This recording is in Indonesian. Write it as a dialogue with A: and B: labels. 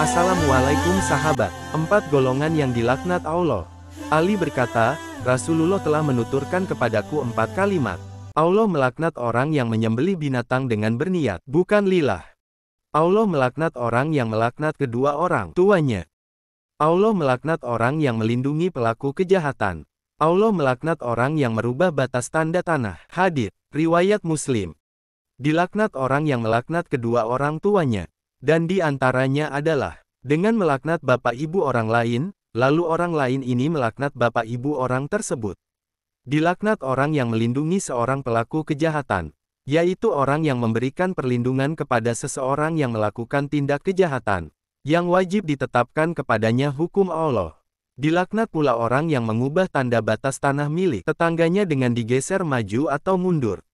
A: Assalamualaikum sahabat. 4 golongan yang dilaknat Allah. Ali berkata, Rasulullah telah menuturkan kepadaku 4 kalimat. Allah melaknat orang yang menyembelih binatang dengan berniat, bukan lillah. Allah melaknat orang yang melaknat kedua orang tuanya. Allah melaknat orang yang melindungi pelaku kejahatan. Allah melaknat orang yang merubah batas tanda tanah. Hadits, riwayat Muslim. Dilaknat orang yang melaknat kedua orang tuanya. Dan di antaranya adalah, dengan melaknat bapak ibu orang lain, lalu orang lain ini melaknat bapak ibu orang tersebut. Dilaknat orang yang melindungi seorang pelaku kejahatan, yaitu orang yang memberikan perlindungan kepada seseorang yang melakukan tindak kejahatan, yang wajib ditetapkan kepadanya hukum Allah. Dilaknat pula orang yang mengubah tanda batas tanah milik tetangganya dengan digeser maju atau mundur.